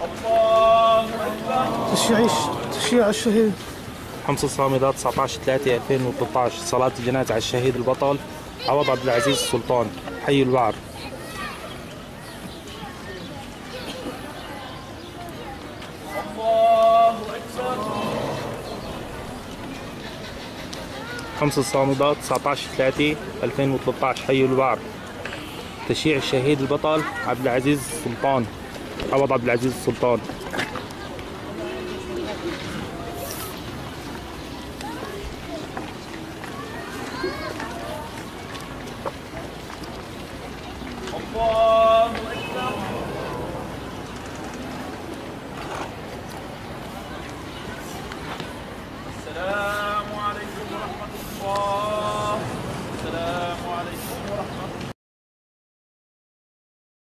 تشييع الشهيد. خمس الصامدات 19/3/2013 صلاة الجنازة على الشهيد البطل عوض عبد العزيز السلطان حي الوعر. خمس الصامدات 19/3/2013 حي الوعر. تشييع الشهيد البطل عبد العزيز السلطان عوض عبد العزيز السلطان.